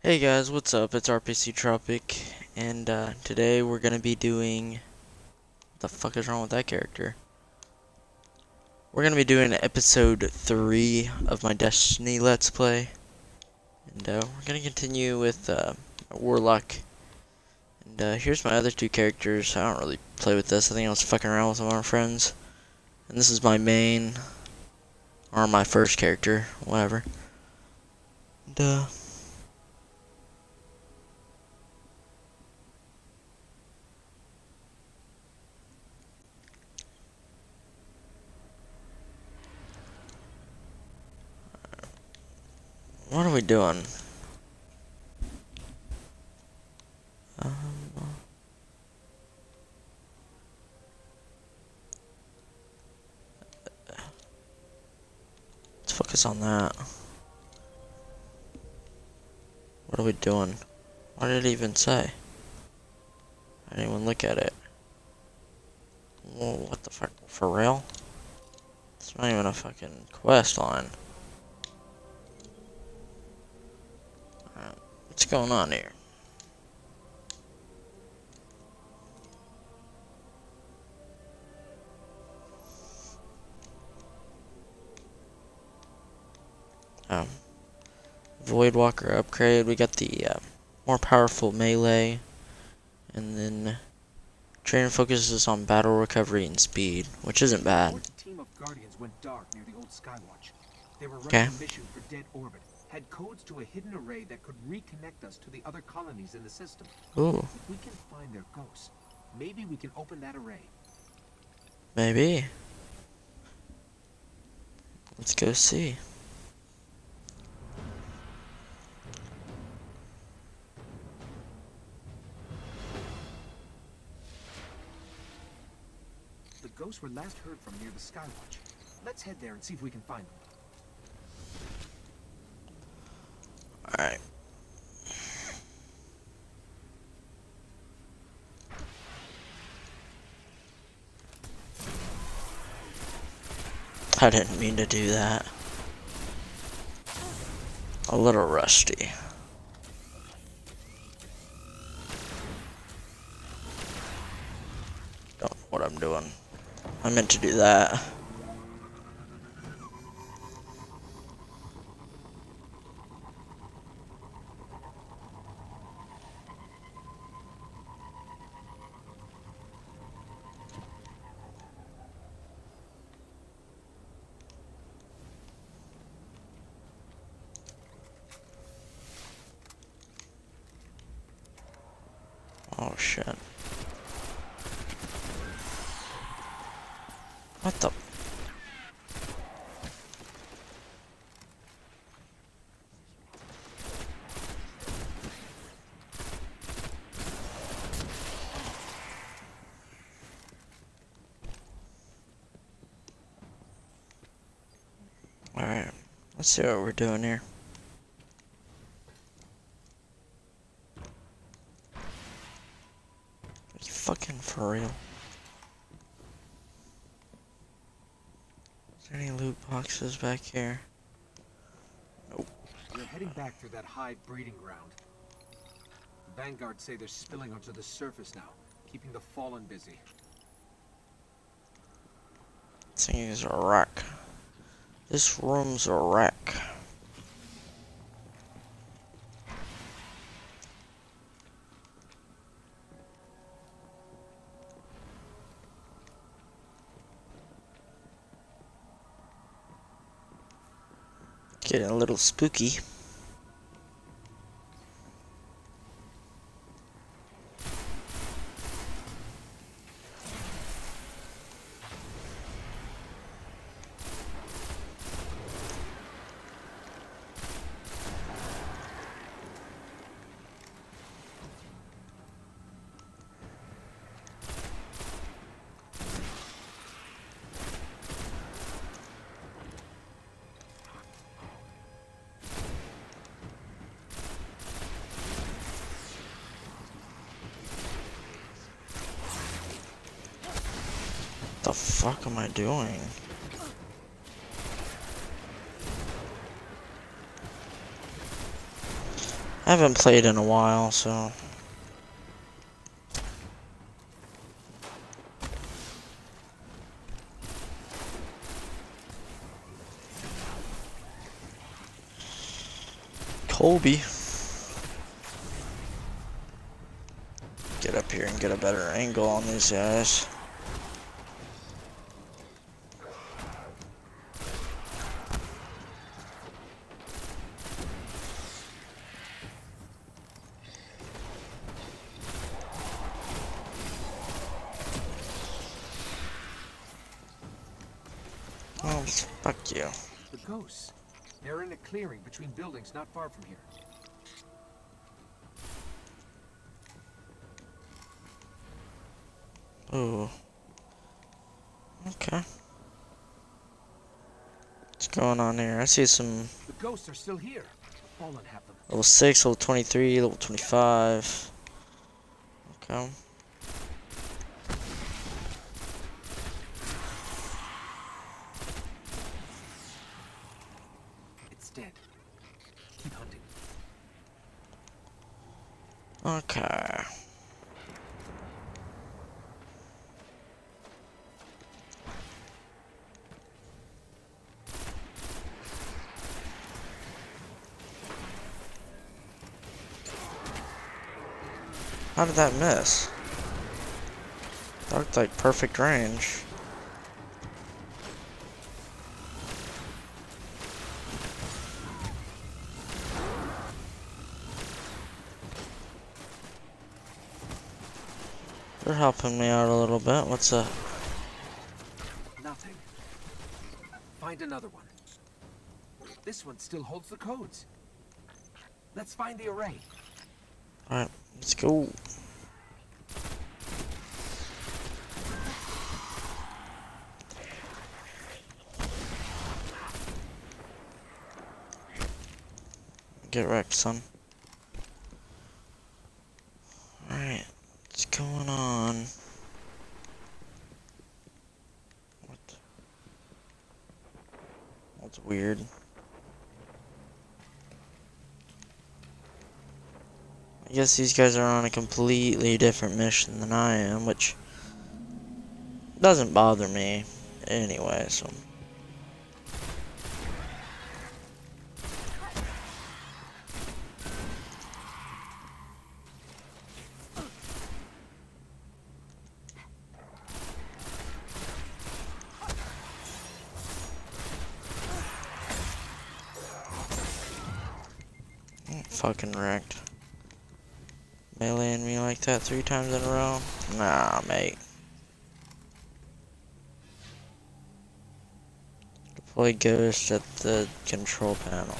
Hey guys, what's up? It's RPC Tropic, and today we're gonna be doing. What the fuck is wrong with that character? We're gonna be doing episode 3 of my Destiny Let's Play, and we're gonna continue with Warlock. And here's my other two characters. I don't really play with this. I think I was fucking around with some of our friends. And this is my main, or my first character, whatever. And what are we doing? Let's focus on that. What are we doing? What did it even say? I didn't even look at it. Whoa, what the fuck? For real? It's not even a fucking quest line. Alright, what's going on here? Voidwalker upgrade. We got the more powerful melee, and then training focuses on battle recovery and speed, which isn't bad. A team of Guardians went dark near the old Skywatch. They were running Okay. a mission for Dead Orbit, had codes to a hidden array that could reconnect us to the other colonies in the system. Ooh, If we can find their ghosts, maybe we can open that array. maybe. Let's go see. The ghosts were last heard from near the Skywatch. Let's head there and see if we can find them. Alright. I didn't mean to do that. A little rusty. Don't know what I'm doing. I meant to do that. Oh shit. What the? Alright, let's see what we're doing here. Are you fucking for real? Is there any loot boxes back here? Nope. We're heading back through that hive breeding ground. The Vanguard say they're spilling onto the surface now, keeping the Fallen busy. This thing is a wreck. This room's a wreck. Getting a little spooky. What the fuck am I doing? I haven't played in a while, so. Colby. Get up here and get a better angle on these guys. Oh, fuck you. The ghosts. They're in a clearing between buildings not far from here. Ooh. Okay. What's going on here? I see some The ghosts are still here. The fallen have them. level 6, level 23, level 25. Okay. It's dead. Keep hunting. Okay. How did that miss? That looked like perfect range. They're helping me out a little bit. What's up? Nothing. Find another one. This one still holds the codes. Let's find the array. Alright, let's go. Get wrecked, son. Alright, what's going on? What? That's weird. I guess these guys are on a completely different mission than I am, which doesn't bother me anyway, so. Fucking wrecked. Meleeing me like that 3 times in a row? Nah, mate. Deploy ghost at the control panel.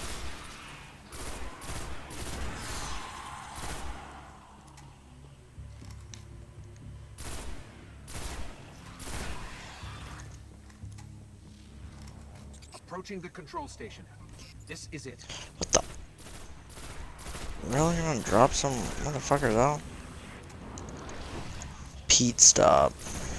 Approaching the control station. This is it. What the? Really? You're gonna drop some motherfuckers out? Pete, stop.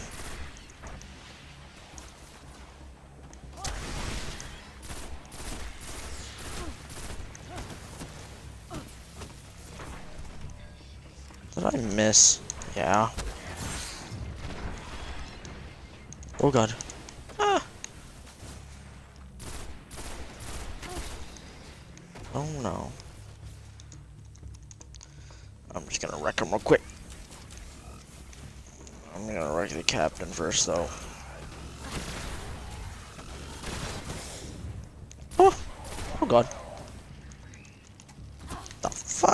Did I miss? Yeah. Oh god. Ah. Oh no. I'm just gonna wreck him real quick. I'm gonna wreck the captain first though. Oh! Oh god. The fuck?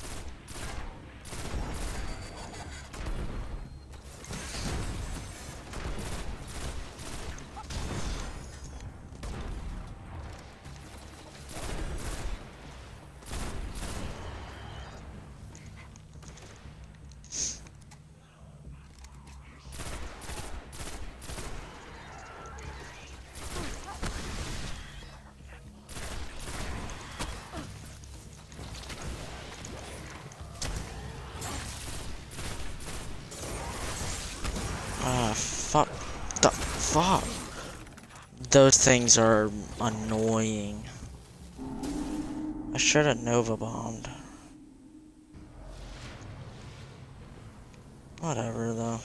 Ah, fuck. The fuck? Those things are annoying. I should have Nova bombed. Whatever though.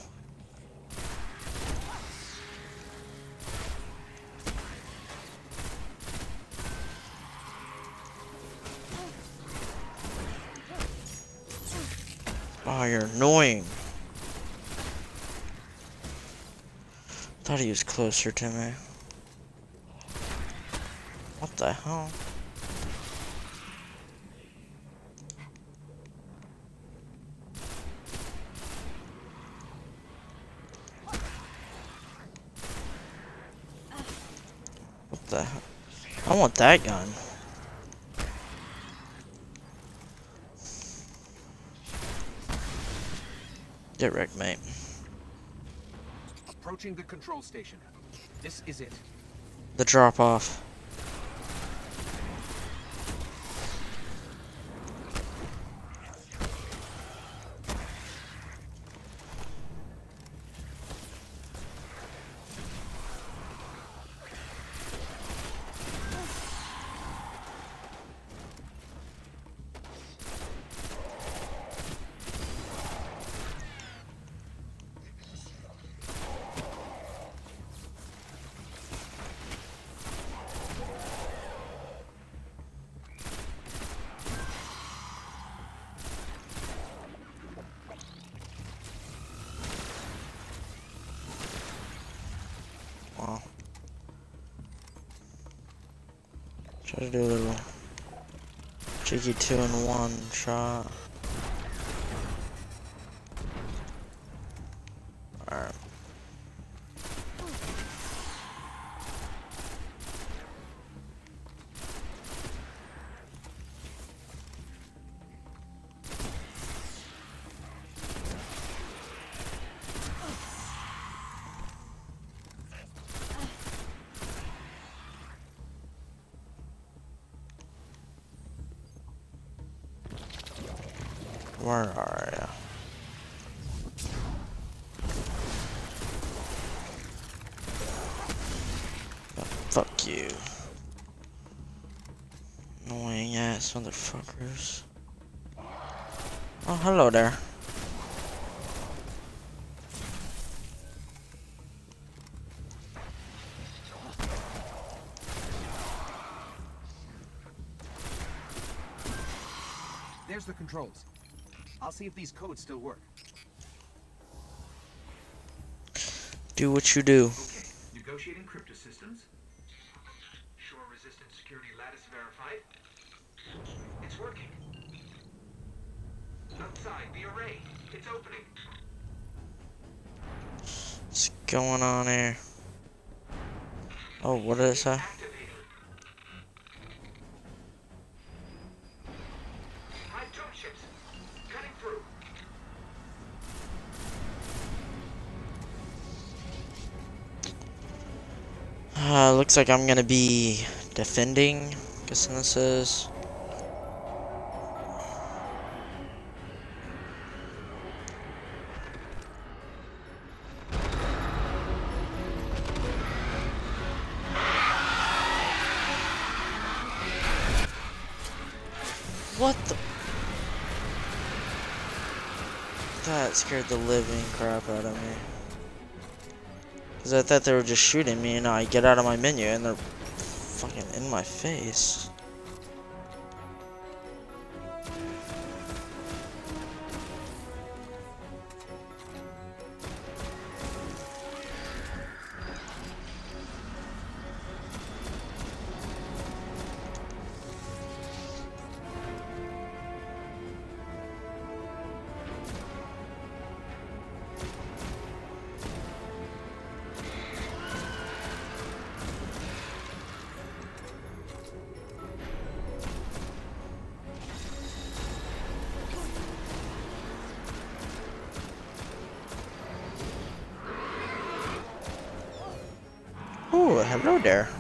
Oh, you're annoying. Thought he was closer to me. What the hell? What the hell? I want that gun. Get wrecked, mate. Approaching the control station. This is it. The drop off. Wow. Try to do a little cheeky 2-in-1 shot. Alright. Where are ya? Oh, fuck you. Annoying ass motherfuckers. Oh, hello there. There's the controls. I'll see if these codes still work. Do what you do. Okay. Negotiating crypto systems. Shore resistant security lattice verified. It's working. Outside the array. It's opening. What's going on here? Oh, what did it say? Activated. High jump ships. Cutting through. Looks like I'm gonna be defending. Guessing this is. What the? That scared the living crap out of me. Because I thought they were just shooting me and I get out of my menu and they're fucking in my face. Oh, hello there.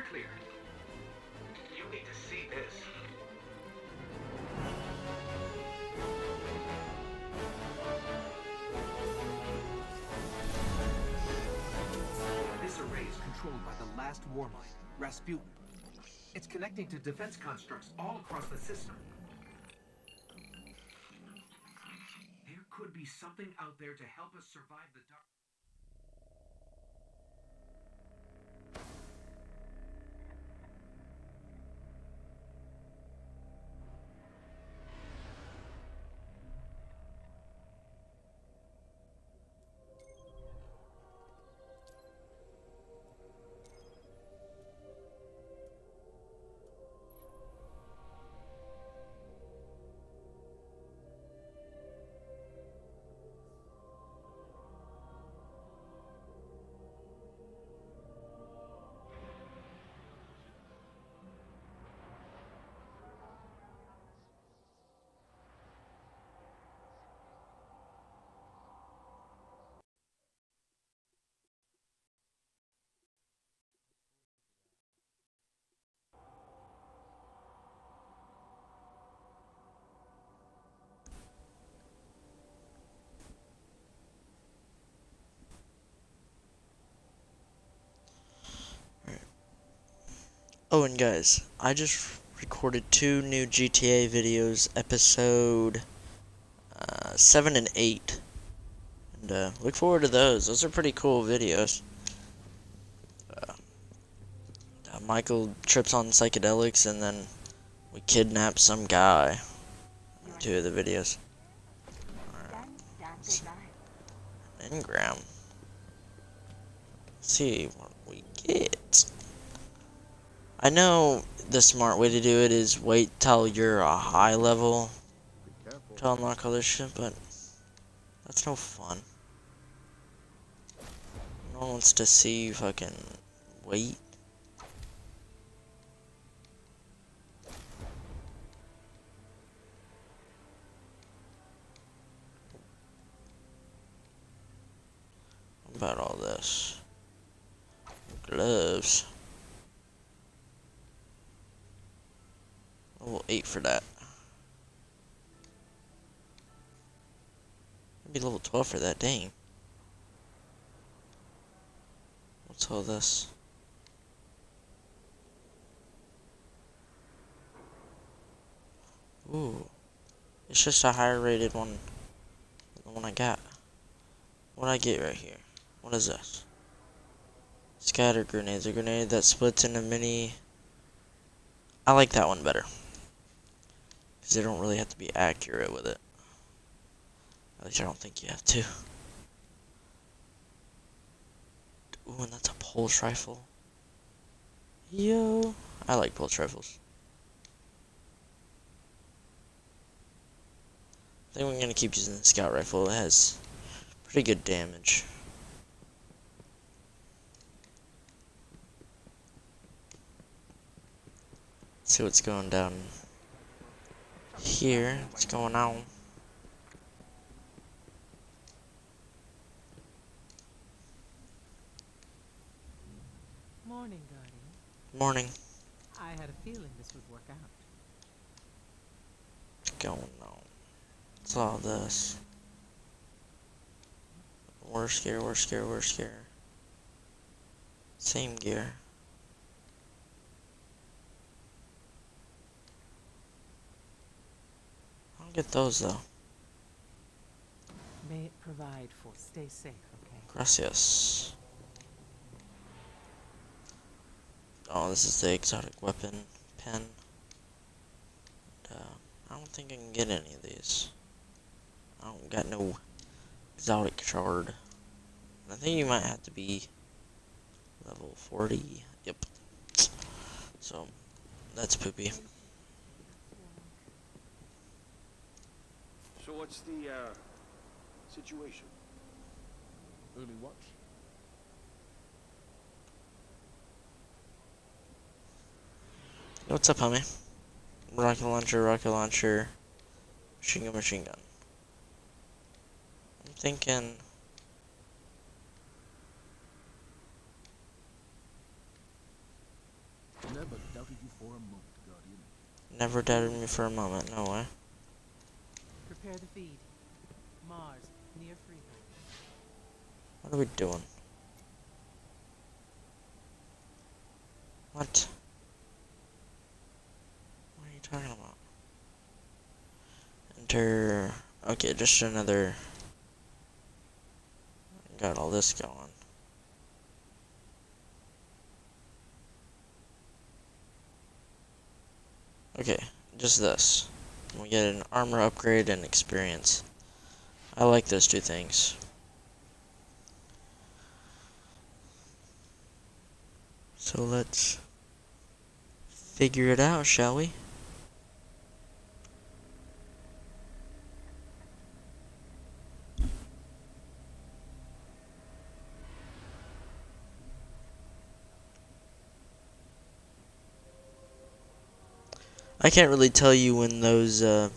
clear. You need to see this. This array is controlled by the last warmind, Rasputin. It's connecting to defense constructs all across the system. There could be something out there to help us survive the dark. Oh, and guys, I just recorded 2 new GTA videos, episode 7 and 8. And look forward to those. Those are pretty cool videos. Michael trips on psychedelics and then we kidnap some guy. 2 of the videos. Engram. Let's see what we get. I know the smart way to do it is wait till you're a high level to unlock all this shit, but that's no fun. No one wants to see you fucking wait. What about all this? Gloves. Level 8 for that. Maybe level 12 for that, dang. What's all this? Ooh. It's just a higher rated one than the one I got. What'd I get right here? What is this? Scatter grenades. A grenade that splits into mini. I like that one better. Because they don't really have to be accurate with it. At least I don't think you have to. Ooh, and that's a pulse rifle. Yo. I like pulse rifles. I think we're gonna keep using the scout rifle. It has pretty good damage. Let's see what's going down here. What's going on? Morning, Guardian. Morning. I had a feeling this would work out. What's going on? What's all this? Worst gear, worst gear, worst gear. Same gear. I don't get those though. May it provide for stay safe, okay? Gracias. Oh, this is the exotic weapon pen. I don't think I can get any of these. I don't got no exotic shard. I think you might have to be level 40. Yep. So, that's poopy. So what's the situation? Early watch. What's up, homie? Rocket launcher, machine gun, machine gun. I'm thinking... for a moment, Guardian. Never doubted me for a moment, no way. Prepare the feed. Mars, near Freehold. What are we doing? What? What are you talking about? Enter... Okay, just another... Got all this going. Okay, just this. We get an armor upgrade and experience. I like those two things. So let's figure it out, shall we? I can't really tell you when those are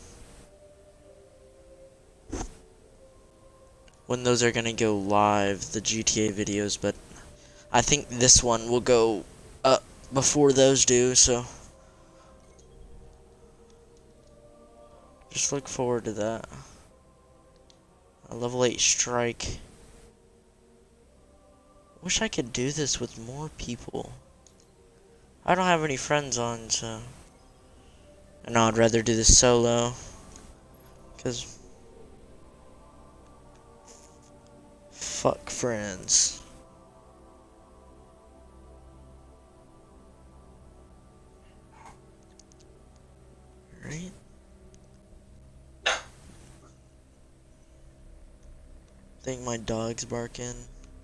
gonna go live, the GTA videos, but I think this one will go up before those do, so just look forward to that. A level 8 strike. Wish I could do this with more people. I don't have any friends on, so... And I'd rather do this solo. Because... Fuck friends. Right? I think my dog's barking.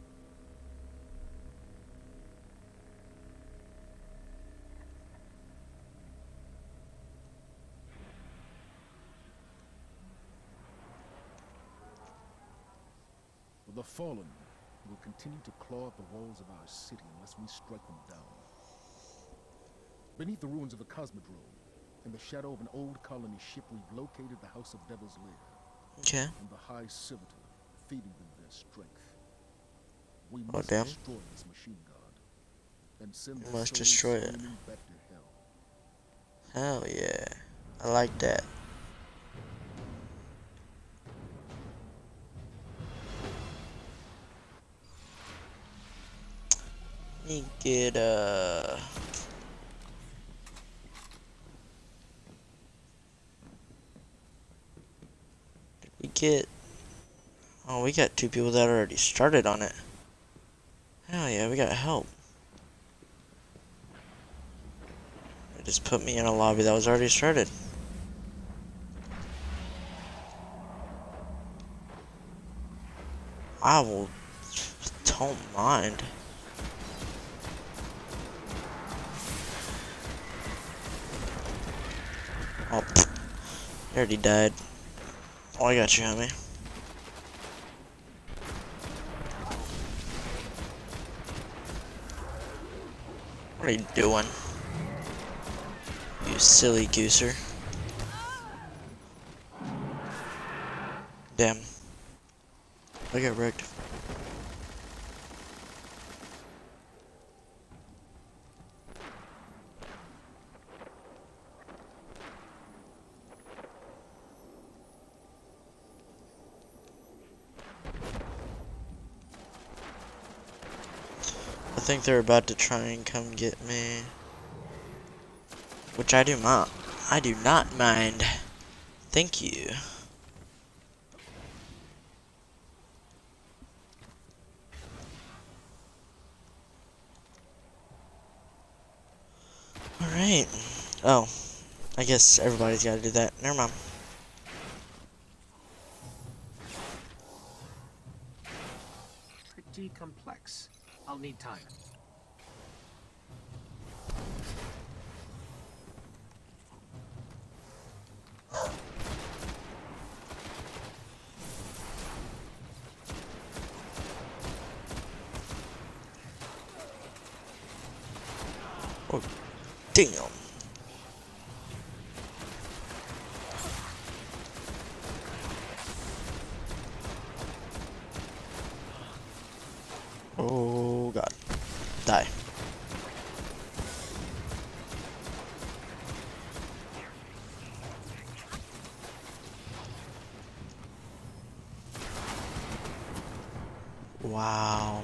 The Fallen will continue to claw at the walls of our city unless we strike them down. Beneath the ruins of the Cosmodrome, in the shadow of an old colony ship, we've located the House of Devil's Lair. Okay. And the High Servitor, feeding them their strength. We Oh, must damn. destroy this machine god and send We their must souls destroy it. screaming back to hell. Hell yeah. I like that. Let me get did we get... Oh, we got 2 people that already started on it. Hell yeah, we got help. It just put me in a lobby that was already started. I will... don't mind. Oh, you already died. Oh, I got you, homie. What are you doing? You silly gooser. Damn. I got wrecked. I think they're about to try and come get me. Which I do not. I do not mind. Thank you. Alright. Oh. I guess everybody's gotta do that. Never mind. Pretty complex. I'll need time. Oh, damn. Oh god. Die. Wow.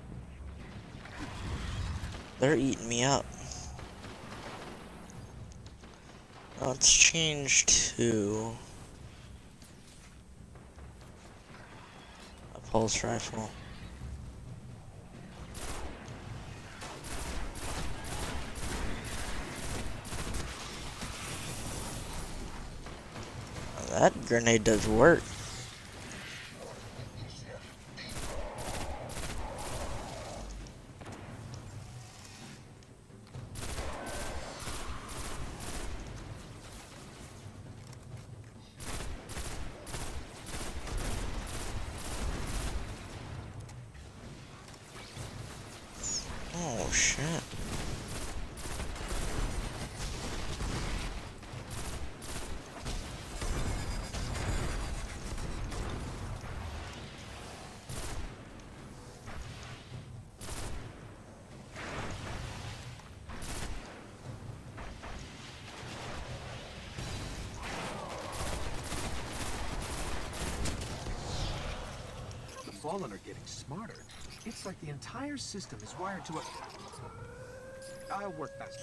They're eating me up. Let's change to a pulse rifle. That grenade does work. Oh shit. The Fallen are getting smarter. It's like the entire system is wired to a... I'll work faster.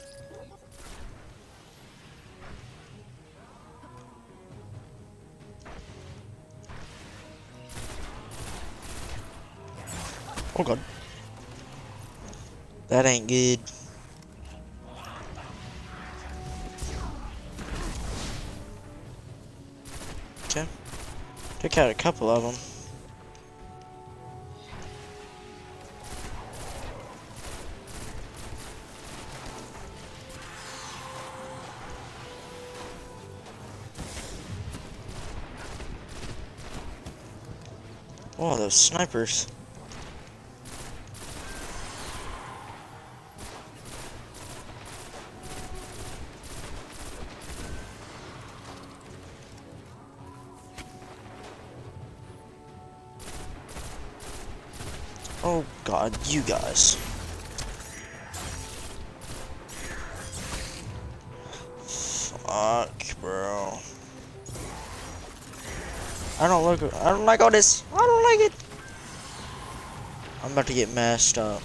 Oh god. That ain't good. Okay. Took out a couple of them. Oh, those snipers. Oh god, you guys. Fuck, bro. I don't like all this. I don't like it. I'm about to get messed up.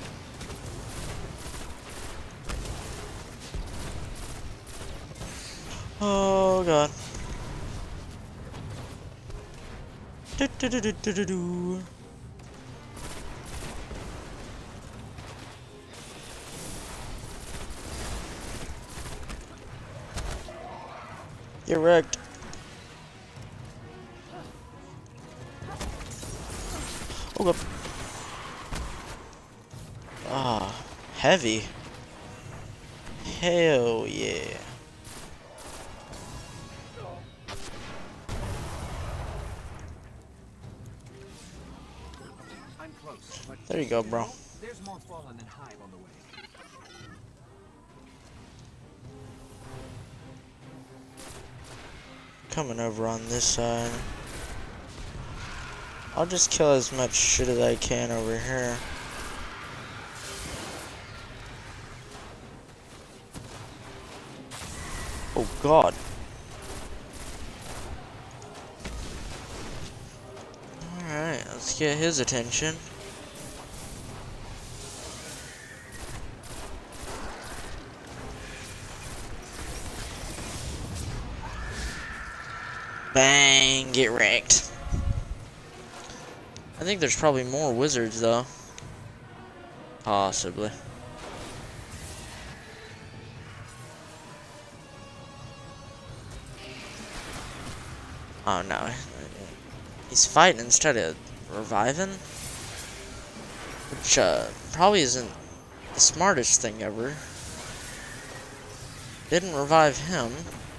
Oh god. Do do do do do do do. Get wrecked. Oh god. Ah, heavy. Hell yeah. I'm close, but There you go, bro. there's more Fallen and Hive on the way. Coming over on this side. I'll just kill as much shit as I can over here. Oh god. Alright, let's get his attention. Bang, get wrecked. I think there's probably more wizards though. Possibly. Oh no. He's fighting instead of reviving. Which probably isn't the smartest thing ever. Didn't revive him.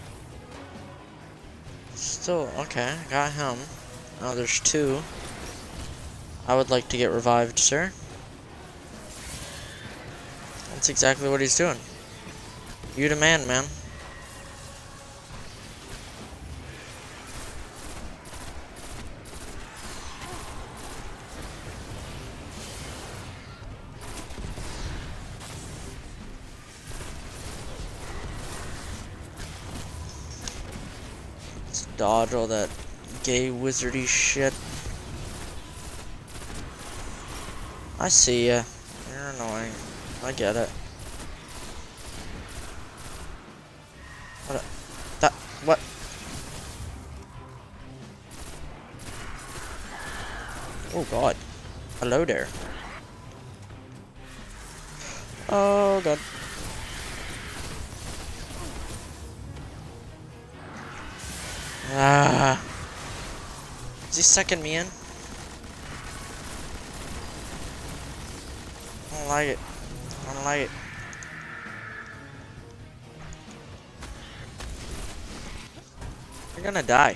Still, okay, got him. Now there's two. I would like to get revived, sir. That's exactly what he's doing. You the man, man. Let's dodge all that gay wizardy shit. I see ya. You're annoying. I get it. What? That? What? Oh God. Hello there. Oh God. Ah. Is he sucking me in? I don't like it. I don't like it. You're gonna die.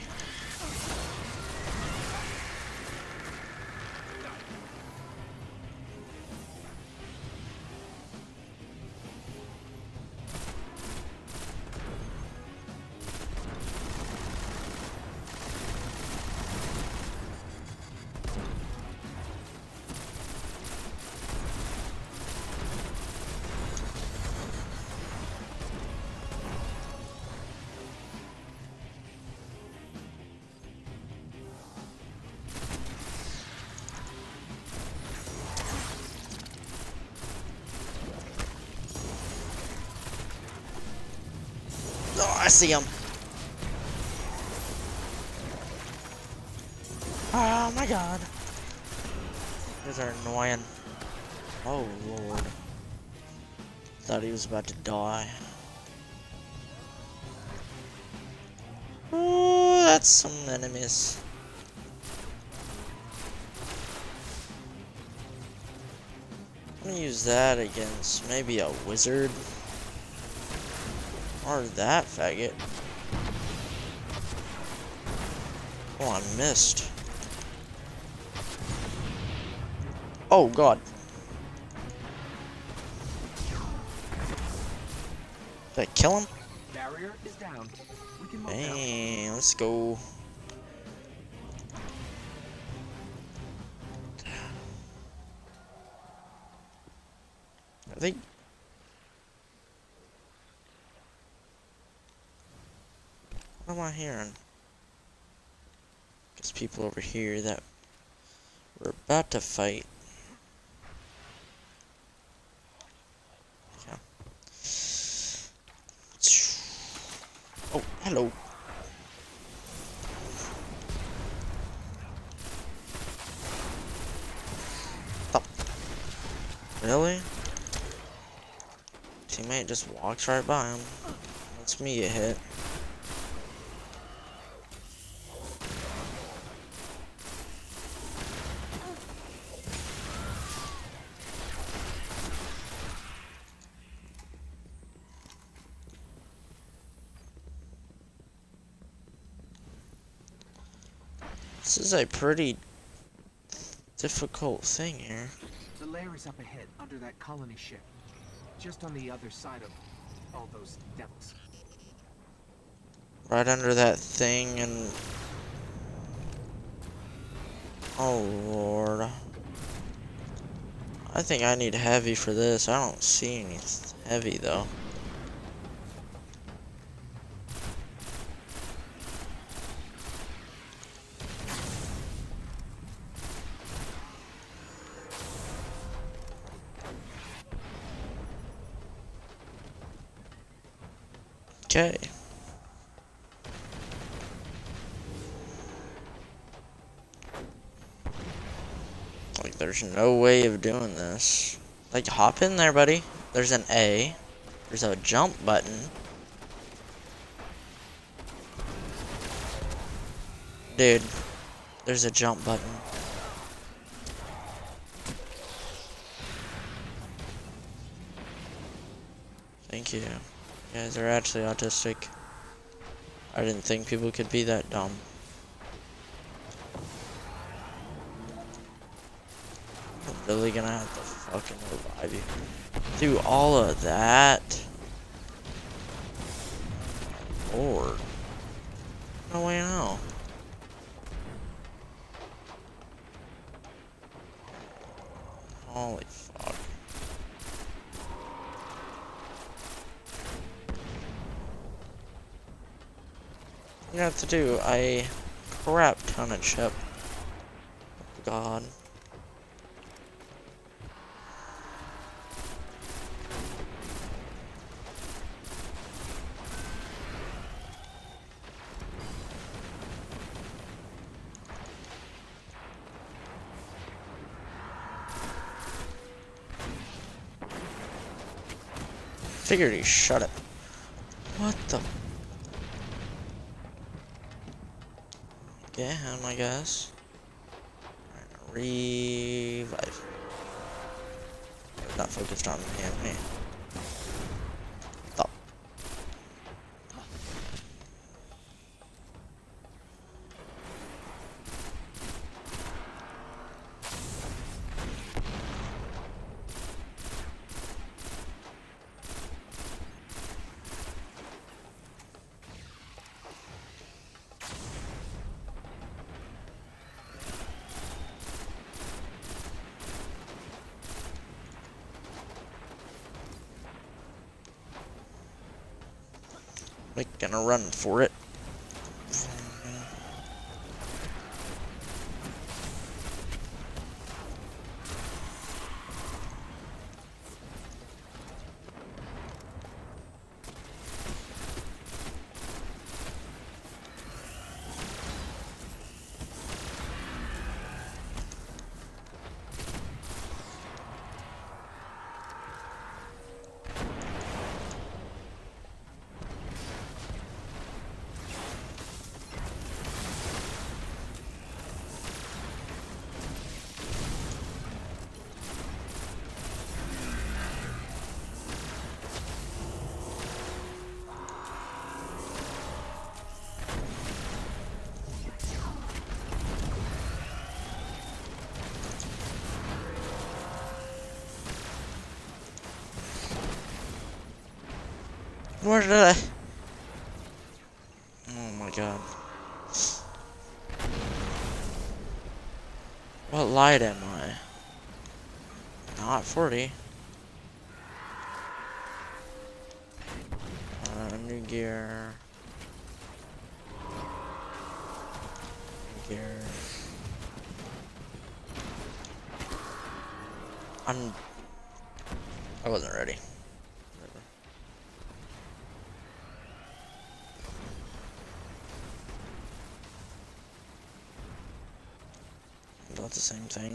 Oh, I see him. Oh my God. These are annoying. Oh Lord. Thought he was about to die. Oh, that's some enemies. I'm gonna use that against maybe a wizard. Or that faggot. Oh, I missed. Oh God. Did I kill him? Barrier is down. We can move now. Hey, let's go. I think. What am I hearing? There's people over here that we're about to fight. Yeah. Oh, hello. Stop. Really? Teammate just walks right by him. Lets me get hit. This is a pretty difficult thing here. The lair is up ahead, under that colony ship. Just on the other side of all those devils. Right under that thing and... Oh Lord. I think I need heavy for this. I don't see any heavy though. Okay. Like, there's no way of doing this. Like, hop in there, buddy. There's an A. There's a jump button. Dude, there's a jump button. Thank you. You guys are actually autistic. I didn't think people could be that dumb. I'm really gonna have to fucking revive you. Do all of that? Lord. No way no. Holy fuck. You have to do a crap ton of chip. God. Figured he shut it. What the? Okay, and my guess. Revive. Not focused on me. Stop. Making a run for it. Where did I? Oh my god. What light am I? Not 40. New gear. New gear. I wasn't ready. Not the same thing.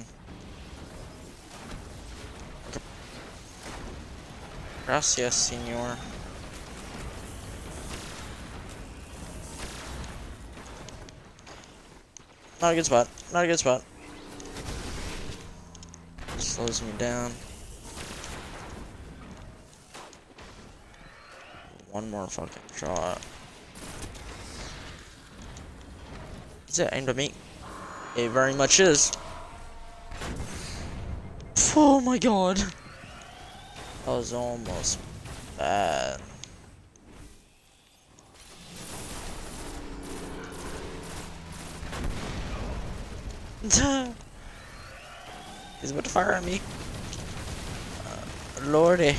Gracias, senor. Not a good spot. Not a good spot. Slows me down. One more fucking shot. Is it aimed at me? It very much is. Oh my god. That was almost bad. He's about to fire at me. Lordy.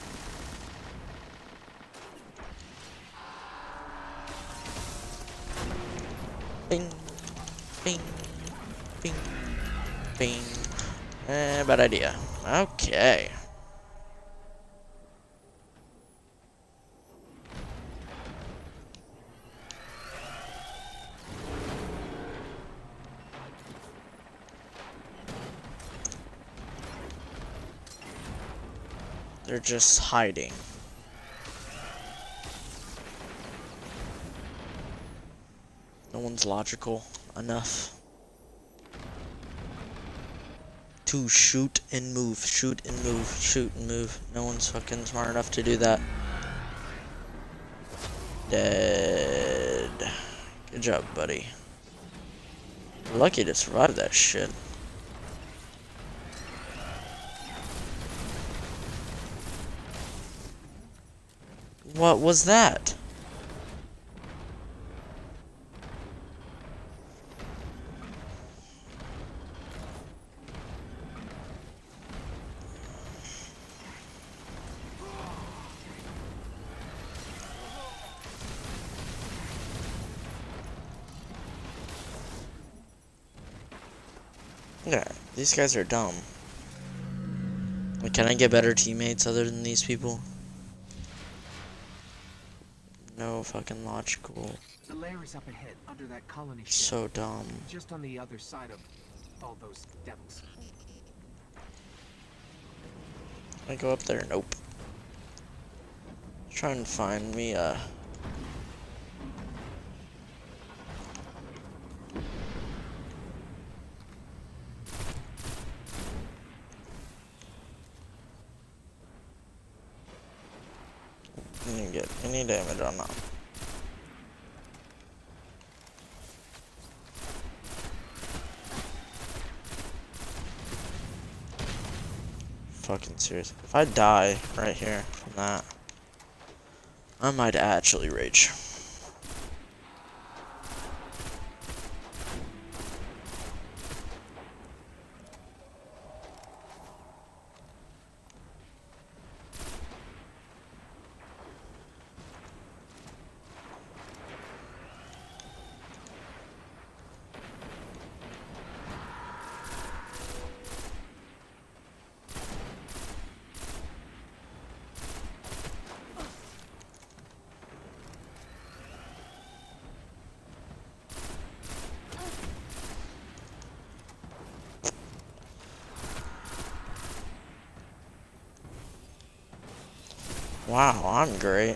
Bing. Bing. Bing. Bing. Bad idea. Okay. They're just hiding. No one's logical enough to shoot and move, shoot and move, shoot and move. No one's fucking smart enough to do that. Dead. Good job, buddy. You're lucky to survive that shit. What was that? Yeah, these guys are dumb. Like, can I get better teammates other than these people? No fucking logical. The lair is up ahead, under that colony ship. So dumb. Just on the other side of all those devils. I go up there? Nope. trying to find me didn't get any damage on that. Fucking serious. If I die right here from that, I might actually rage. Wow, I'm great.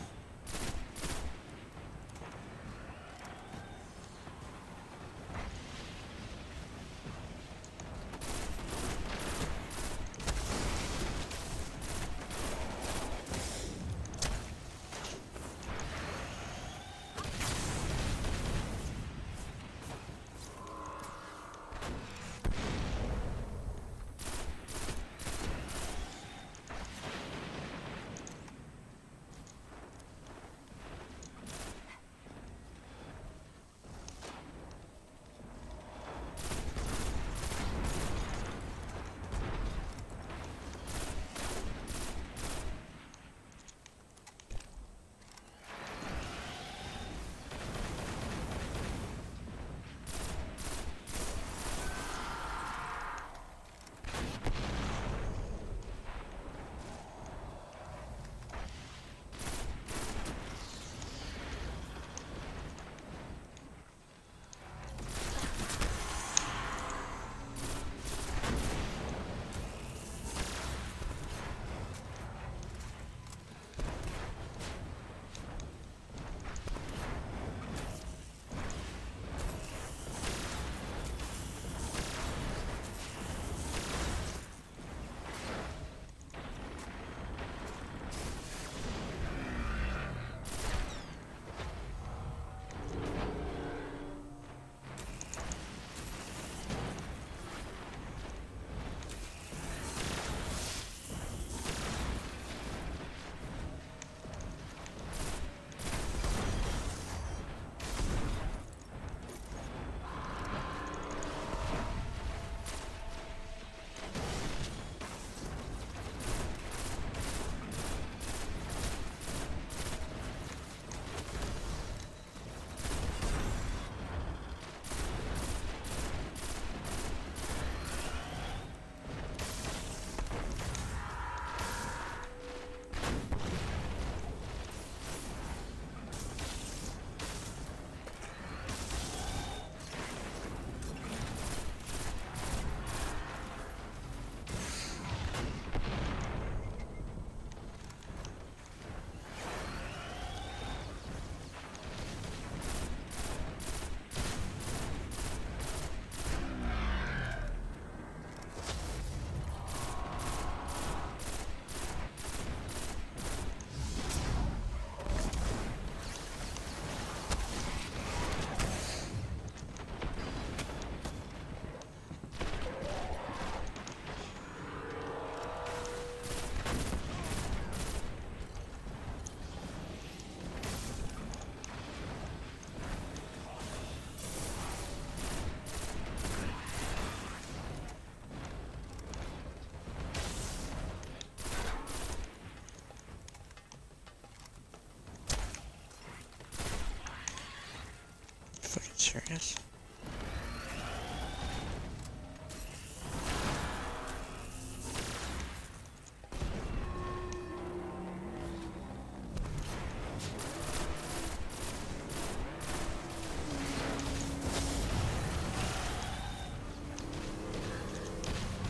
Fucking serious?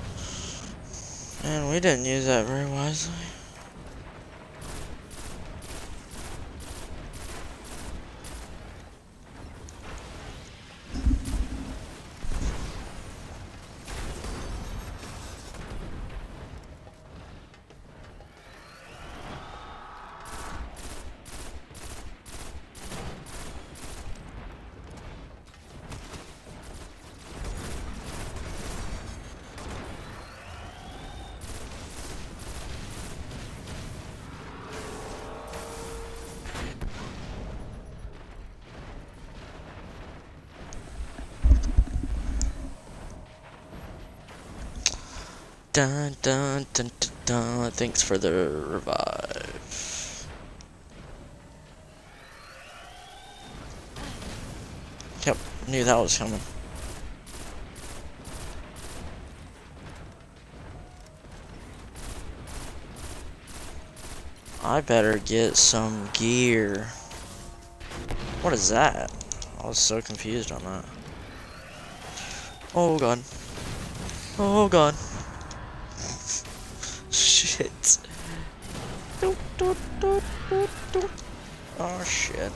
Man, we didn't use that very wisely. dun dun dun dun dun. Thanks for the revive. Yep, knew that was coming. I better get some gear. What is that? I was so confused on that. Oh god. Oh god. Shit. Oh shit.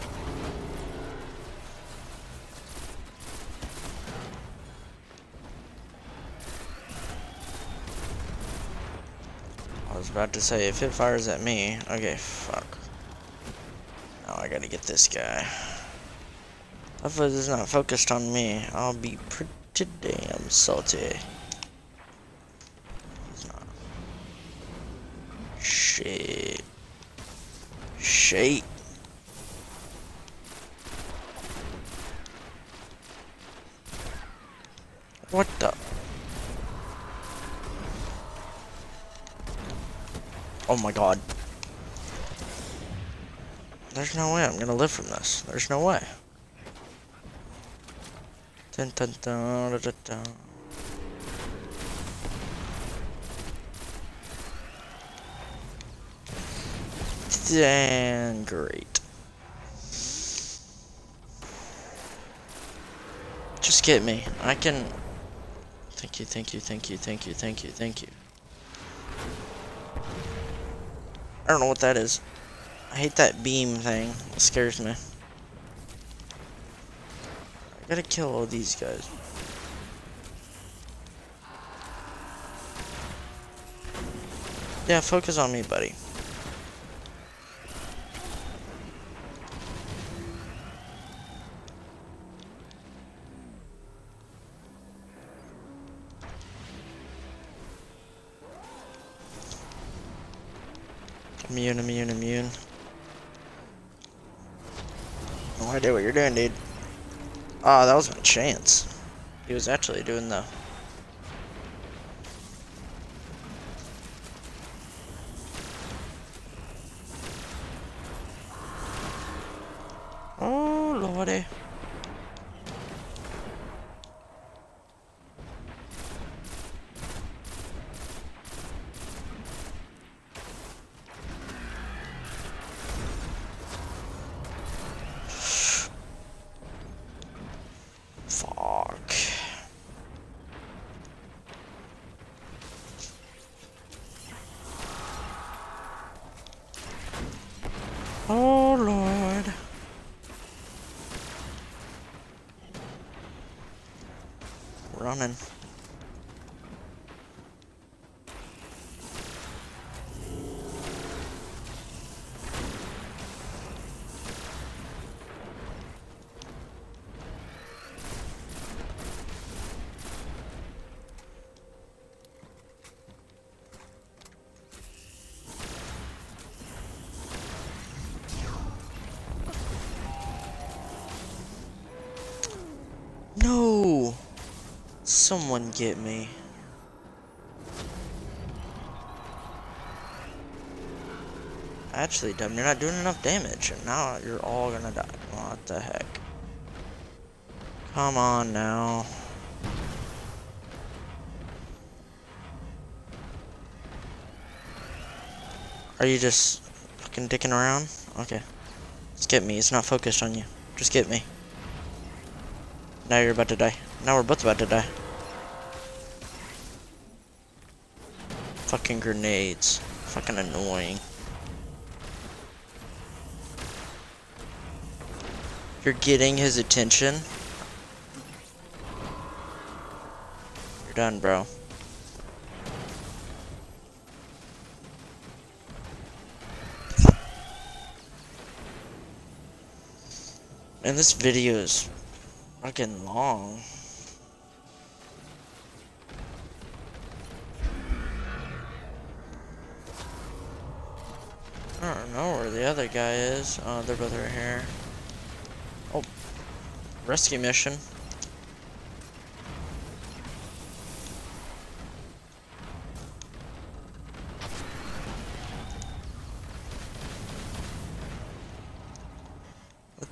I was about to say, if it fires at me, okay, fuck. Now I gotta get this guy. If it is not focused on me, I'll be pretty damn salty. He's not. Shit. Shit. What the? Oh my god. There's no way I'm gonna live from this. There's no way. Dun, dun, dun, dun, dun, dun. And great. Just get me. I can. Thank you, thank you, thank you, thank you, thank you, thank you. I don't know what that is. I hate that beam thing. It scares me. I gotta kill all these guys. Yeah, focus on me, buddy. Immune, immune, immune. No idea what you're doing, dude. Ah, that was my chance. He was actually doing the... Oh, lordy. Fuck. Oh, Lord. Running. No! Someone get me. Actually, Dub, you're not doing enough damage, and now you're all gonna die. What the heck? Come on now. Are you just fucking dicking around? Okay. Just get me. It's not focused on you. Just get me. Now you're about to die. Now we're both about to die. Fucking grenades. Fucking annoying. You're getting his attention. You're done, bro. And this video is fucking long. I don't know where the other guy is. Oh, they're both right here. Oh, rescue mission.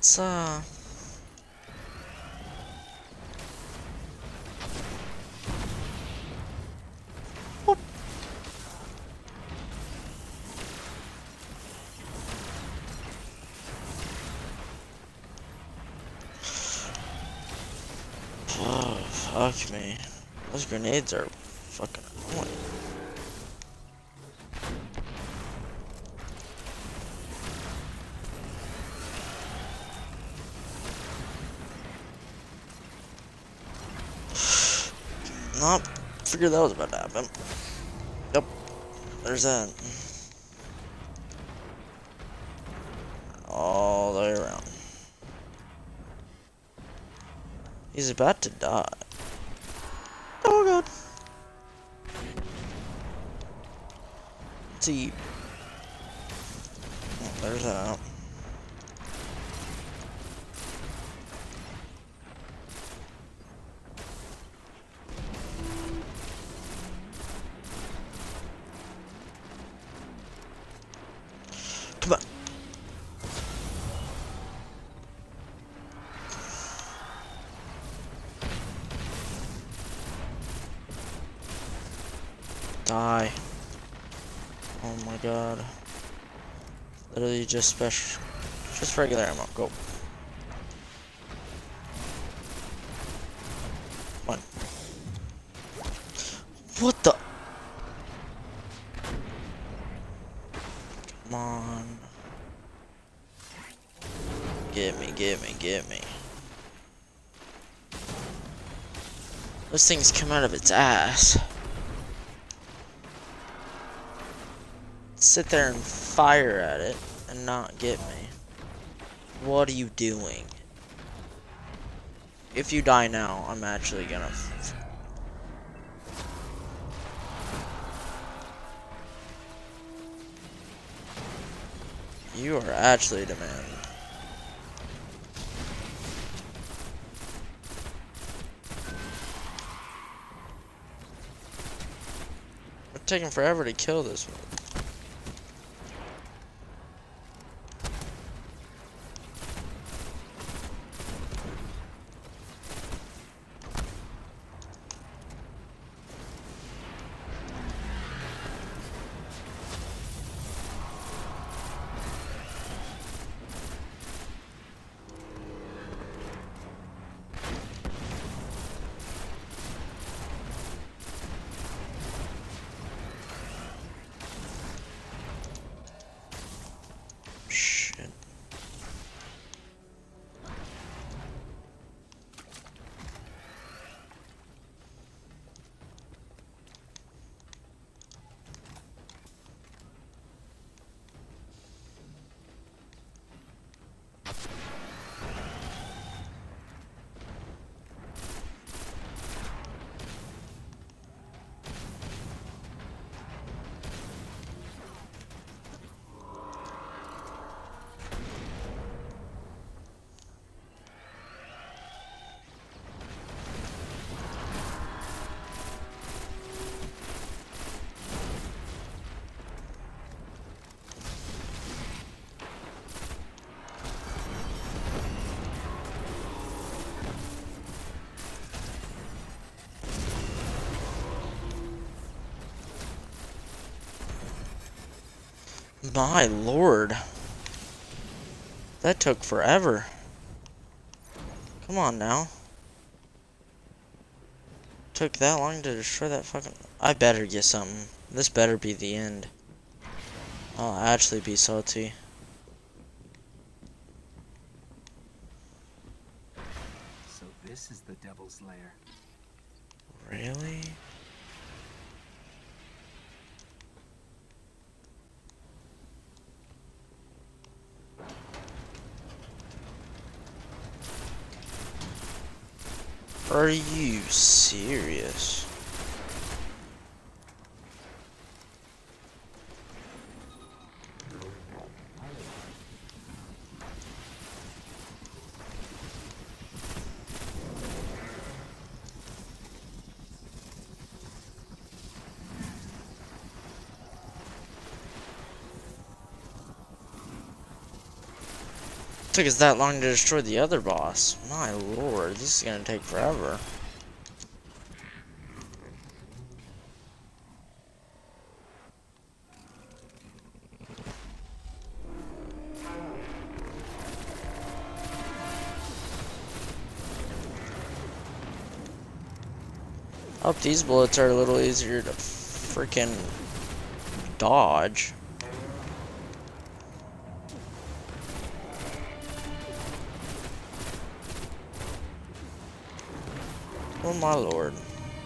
Let's whoop. Oh, fuck me. Those grenades are fucking annoying. Nope. Figured that was about to happen. Yep. There's that. All the way around. He's about to die. Oh god. Let's see. Oh, there's that. Come on. Die. Oh my god. Literally just special. Just regular ammo. Go. Come on. What the? Come on. Get me, get me, get me. Those things come out of its ass. Sit there and fire at it and not get me. What are you doing? If you die now, I'm actually gonna... You are actually demanding. It's taking forever to kill this one. Shit. My lord. That took forever. Come on now. Took that long to destroy that fucking... I better get something. This better be the end. I'll actually be salty. So this is the Devil's Lair. Really? Are you serious? Took us that long to destroy the other boss. My lord, this is gonna take forever. I hope these bullets are a little easier to freaking dodge. Oh my lord.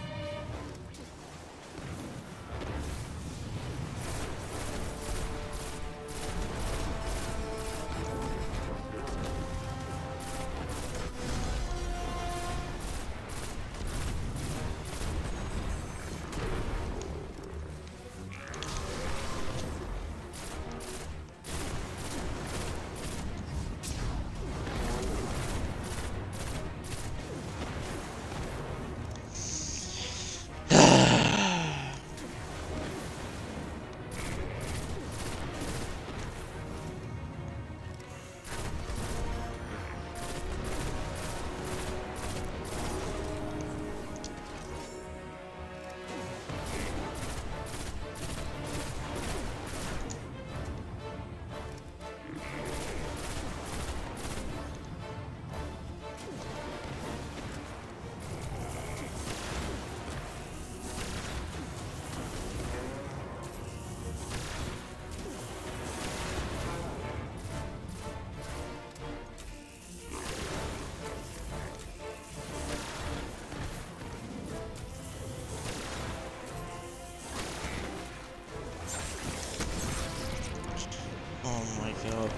Oh my god.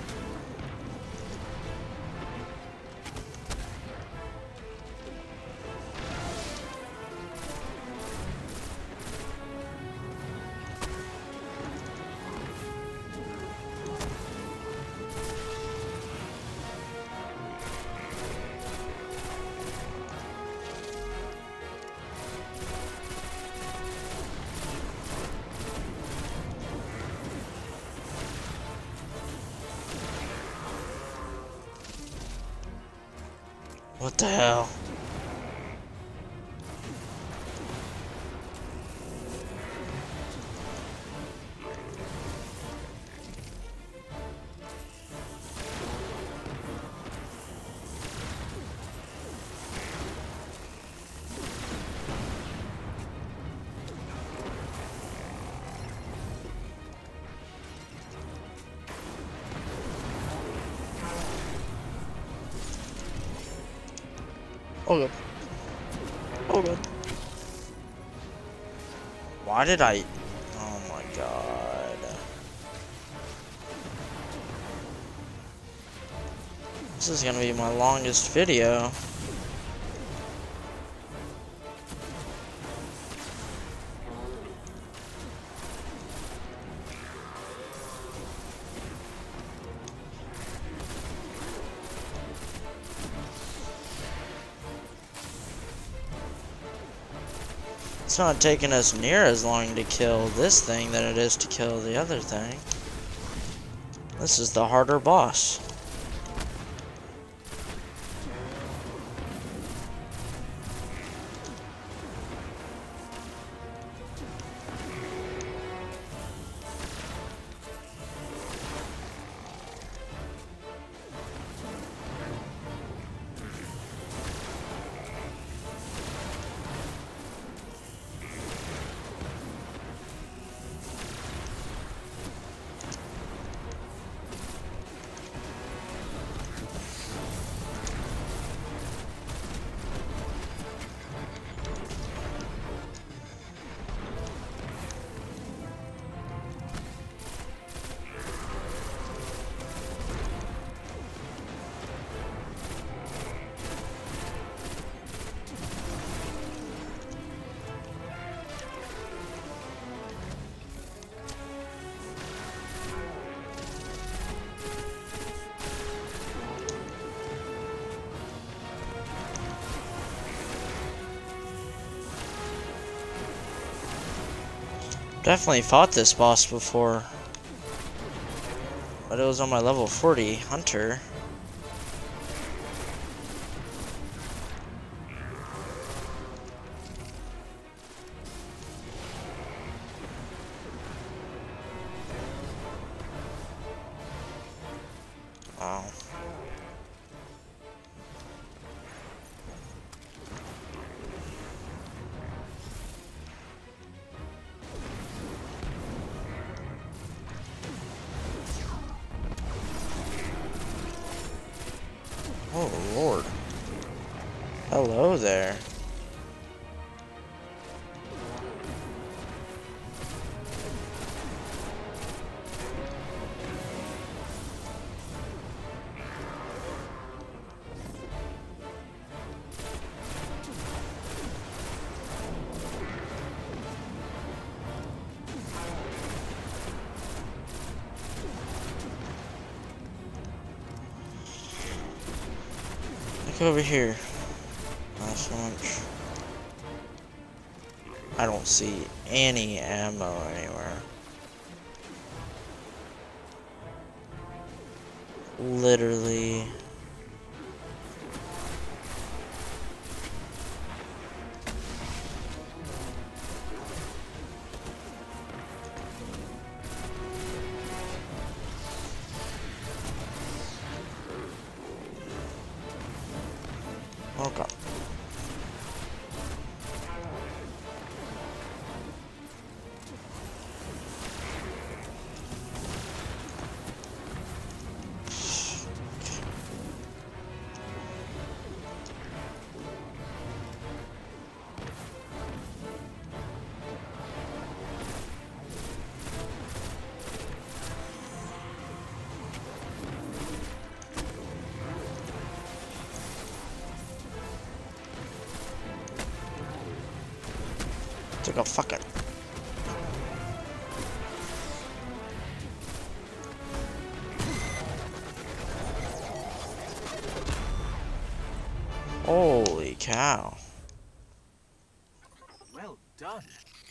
What the hell? Oh god. Oh god. Why did I... Oh my god. This is gonna be my longest video. It's not taking us near as long to kill this thing than it is to kill the other thing. This is the harder boss. Definitely fought this boss before, but it was on my level 40 hunter. Oh, Lord. Hello there. Look over here. Not so much. I don't see any ammo anywhere. Literally. Oh god. Took a fucking. Holy cow. Well done.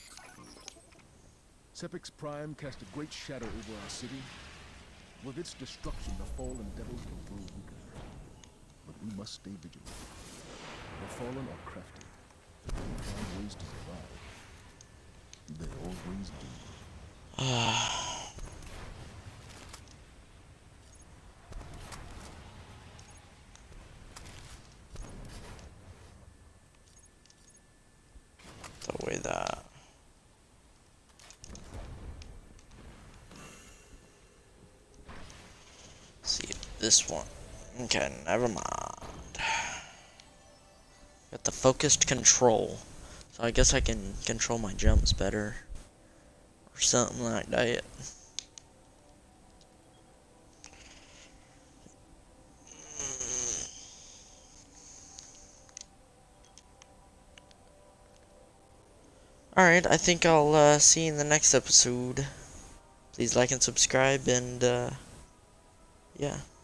Sepix Prime cast a great shadow over our city. With its destruction, the fallen devils will grow weaker. But we must stay vigilant. The fallen are crafty. They find ways to survive. They always do. The way that. See this one. Okay, never mind. Got the focused control. So I guess I can control my jumps better. Or something like that. Alright, I think I'll see you in the next episode. Please like and subscribe, and yeah.